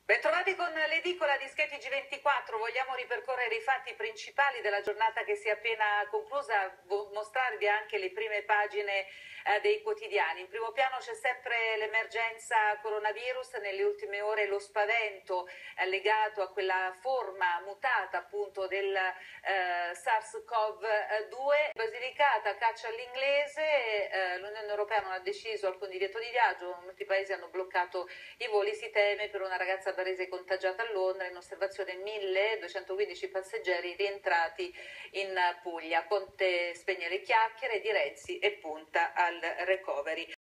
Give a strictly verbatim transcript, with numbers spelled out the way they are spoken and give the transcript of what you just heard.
Bentrovati con l'edicola di Schetti G ventiquattro, vogliamo ripercorrere i fatti principali della giornata che si è appena conclusa, mostrarvi anche le prime pagine eh, dei quotidiani. In primo piano c'è sempre l'emergenza coronavirus, nelle ultime ore lo spavento eh, legato a quella forma mutata appunto del eh, SARS-CoV due. Basilicata caccia all'inglese, eh, l'Unione Europea non ha deciso alcun divieto di viaggio, molti paesi hanno bloccato i voli, si teme per una ragazza barese contagiata a Londra, in osservazione milleduecentoquindici passeggeri rientrati in Puglia. Conte spegne le chiacchiere di Renzi e punta al recovery.